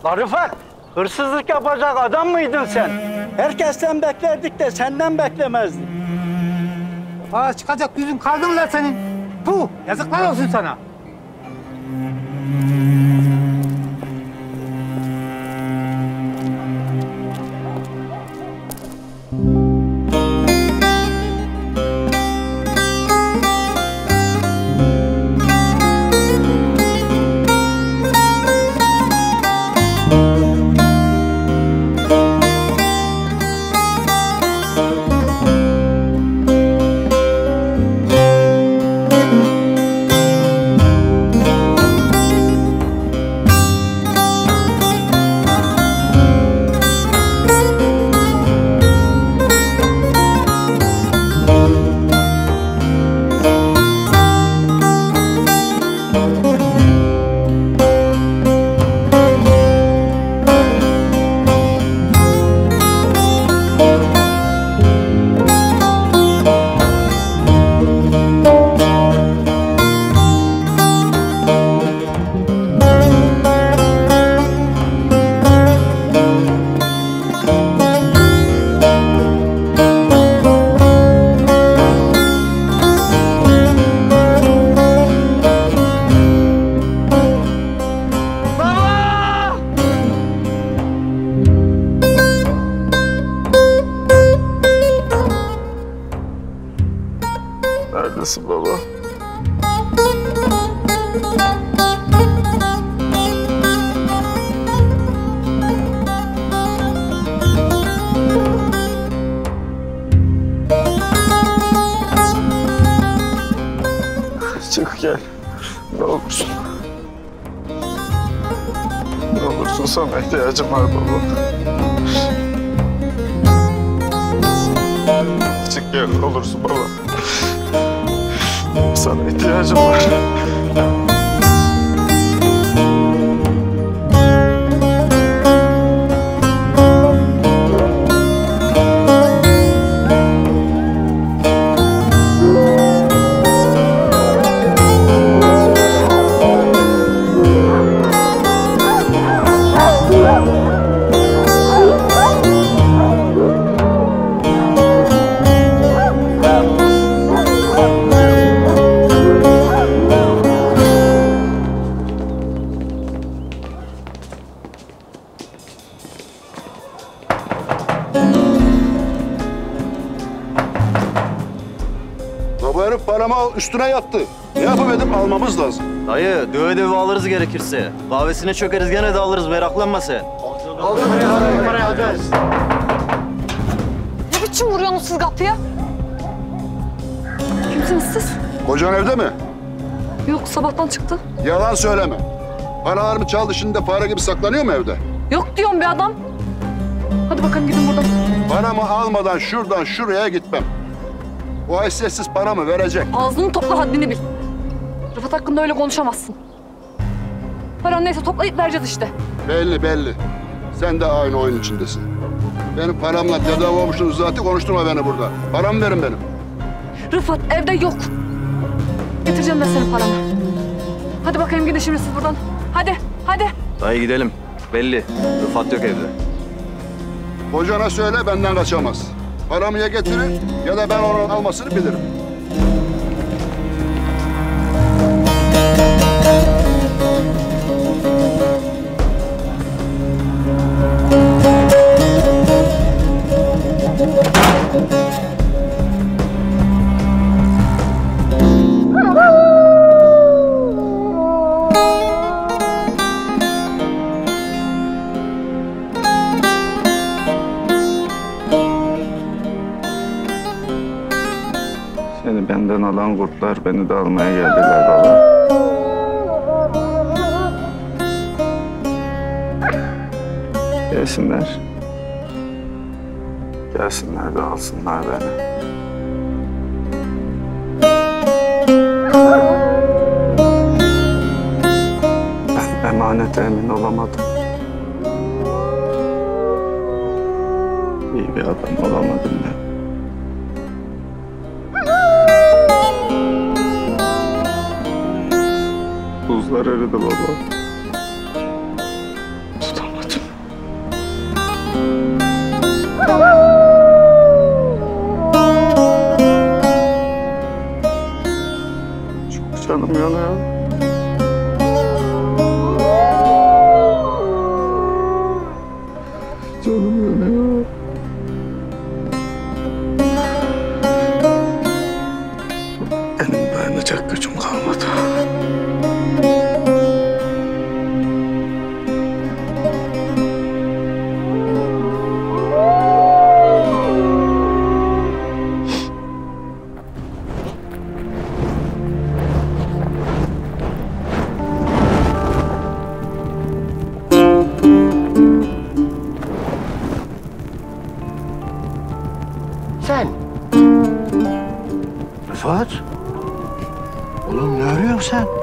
La Rıfat, hırsızlık yapacak adam mıydın sen? Herkesten beklerdik de senden beklemezdik. Aa, çıkacak yüzün kaldı mı lan senin? Puh, yazıklar olsun sana. Neredesin baba? Çık gel. Ne olursun. Ne olursun, sana ihtiyacım var baba. Çık gel, ne olursun baba. Sana ihtiyacım var. Bu herif paramı üstüne yattı. Ne yapıp almamız lazım. Dayı, döve döve alırız gerekirse. Kahvesine çökeriz, gene de alırız, meraklanma sen. Parayı alacağız. Ne biçim vuruyorsunuz siz kapıya? Kimsiniz siz? Kocan evde mi? Yok, sabahtan çıktı. Yalan söyleme. Paralarımı çaldı, şimdi de fare gibi saklanıyor mu evde? Yok diyorum bir adam. Hadi bakalım gidin buradan. Paramı almadan şuradan şuraya gitmem. O haysiyetsiz paramı verecek. Ağzını topla, haddini bil. Rıfat hakkında öyle konuşamazsın. Paran neyse toplayıp vereceğiz işte. Belli belli. Sen de aynı oyun içindesin. Benim paramla tedavi olmuşsunuz zaten, konuşturma beni burada. Paramı verin benim. Rıfat evde yok. Getireceğim ben senin paranı. Hadi bakayım, gidin şimdi siz buradan. Hadi, hadi. Dayı gidelim. Belli, Rıfat yok evde. Kocana söyle, benden kaçamaz. Paramı ya getirir ya da ben onun almasını bilirim. Seni benden alan kurtlar beni de almaya geldiler baba. Gelsinler. Gelsinler de alsınlar beni. Ben emanete emin olamadım. İyi bir adam olamadım ben. Buzlar eridi baba. Tutamadım. Canım yanıyor. Canım yanıyor. Benim dayanacak gücüm kalmadı. Sen. Rıfat. Oğlum ne arıyorsun sen?